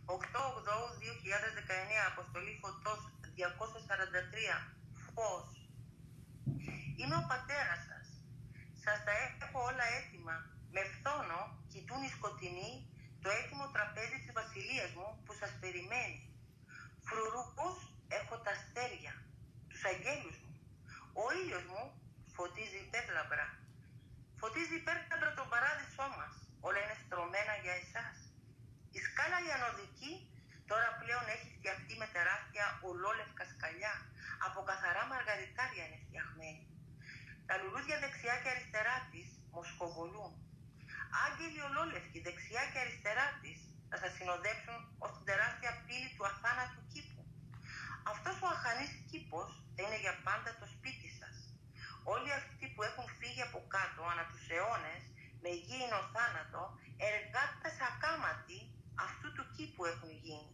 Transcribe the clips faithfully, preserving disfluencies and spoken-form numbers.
οκτώ ογδόου δύο χιλιάδες δεκαεννέα, αποστολή φωτός διακόσια σαράντα τρία, φως. Είμαι ο πατέρας σας. Σας τα έχω όλα έτοιμα. Με φθόνο κοιτούν οι σκοτεινοί το έτοιμο τραπέζι της βασιλείας μου που σας περιμένει. Φρουρούς έχω τα αστέρια, τους αγγέλους μου. Ο ήλιος μου φωτίζει υπέρλαμπρα. Φωτίζει υπέρλαμπρα τον παράδεισό μας. Όλα είναι στρωμένα για εσάς. Η σκάλα η ανωδική τώρα πλέον έχει φτιαχτεί με τεράστια ολόλευκα σκαλιά. Από καθαρά μαργαριτάρια είναι φτιαγμένη. Τα λουλούδια δεξιά και αριστερά της μοσχοβολούν. Άγγελοι ολόλευκοι δεξιά και αριστερά της θα σας συνοδέψουν ως την τεράστια πύλη του αθάνατου κήπου. Αυτός ο αχανής κήπος θα είναι για πάντα το σπίτι σας. Όλοι αυτοί που έχουν φύγει από κάτω ανά τους αιώνες με υγιεινό θάνατο, εργάτες ακάματοι αυτού του κήπου έχουν γίνει.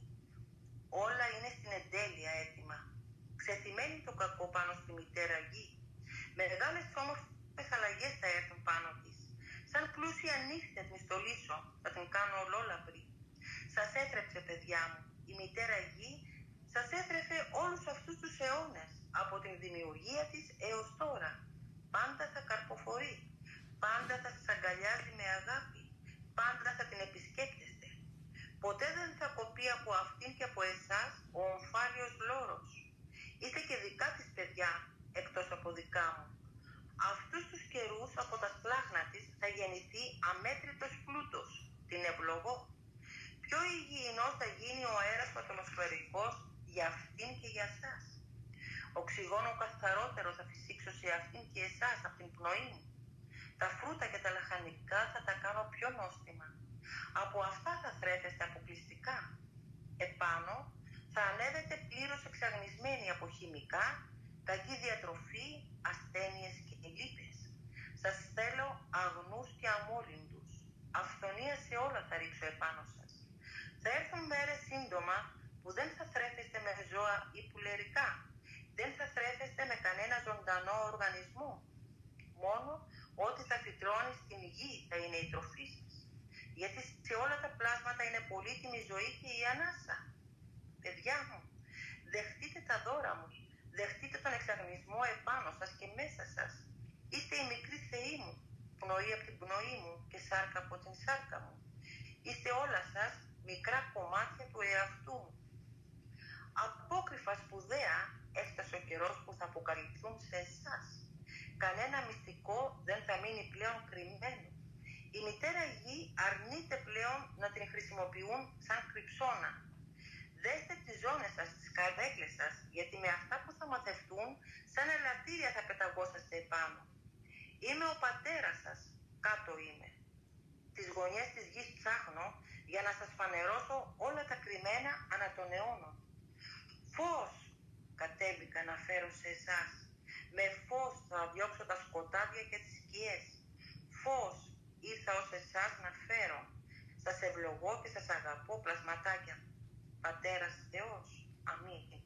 Όλα είναι στην εντέλεια έτοιμα. Ξεθυμένει το κακό πάνω στη μητέρα γη. Μεγάλες και όμορφες αλλαγές θα έρθουν πάνω της. Σαν πλούσια νύχτη θα την στολίσω, θα την κάνω ολόλαμπρη. Σας έθρεψε, παιδιά μου, η μητέρα γη σας έθρεφε όλους αυτούς τους αιώνες, από την δημιουργία της έως τώρα. Πάντα θα καρποφορεί, πάντα θα σας αγκαλιάζει με αγάπη, πάντα θα την επισκέπτεστε. Ποτέ δεν θα κοπεί από αυτήν και από εσάς ο ομφάλιος λόρος. Είστε και δικά της, παιδιά, εκτός από δικά μου. Αυτούς τους καιρούς από τα σπλάχνα της θα γεννηθεί αμέτρητος πλούτος. Την ευλογώ. Πιο υγιεινός θα γίνει ο αέρας ο ατμοσφαιρικός για αυτήν και για εσάς. Οξυγόνο καθαρότερο θα φυσήξω σε αυτήν και εσάς από την πνοή μου. Τα φρούτα και τα λαχανικά θα τα κάνω πιο νόστιμα. Από αυτά θα θρέφεστε αποκλειστικά. Επάνω θα ανέβετε πλήρως εξαγνισμένοι από χημικά, κακή διατροφή, ασθένειες και λύπες. Σας θέλω αγνούς και αμόλυντους. Αυθονία σε όλα θα ρίξω επάνω σας. Θα έρθουν μέρες σύντομα που δεν θα θρέφεστε με ζώα ή πουλερικά. Δεν θα θρέφεστε με κανένα ζωντανό οργανισμό. Μόνο ό,τι θα φυτρώνει στην γη θα είναι η τροφή σας. Γιατί σε όλα τα πλάσματα είναι πολύτιμη η ζωή και η ανάσα. Παιδιά μου, δεχτείτε τα δώρα μου. Δεχτείτε τον εξαγνισμό επάνω σας και μέσα σας. Είστε οι μικροί θεοί μου, πνοή από την πνοή μου και σάρκα από την σάρκα μου. Είστε όλα σας μικρά κομμάτια του εαυτού μου. Απόκρυφα σπουδαία έφτασε ο καιρός που θα αποκαλυφθούν σε εσάς. Κανένα μυστικό δεν θα μείνει πλέον κρυμμένο. Η μητέρα γη αρνείται πλέον να την χρησιμοποιούν σαν κρυψώνα. Δέστε τις ζώνες σας, τις καρέκλες σας, γιατί με αυτά που θα μαθευτούν, σαν ελαττήρια θα πεταγόσαστε επάνω. Είμαι ο πατέρας σας, κάτω είμαι. Τις γωνιές της γης ψάχνω για να σας φανερώσω όλα τα κρυμμένα ανά των αιώνων. Φως κατέβηκα να φέρω σε εσάς. Με φως θα διώξω τα σκοτάδια και τις σκιές. Φως ήρθα ως εσάς να φέρω. Σας ευλογώ και σας αγαπώ, πλασματάκια. Πατέρας Θεός. Αμήν.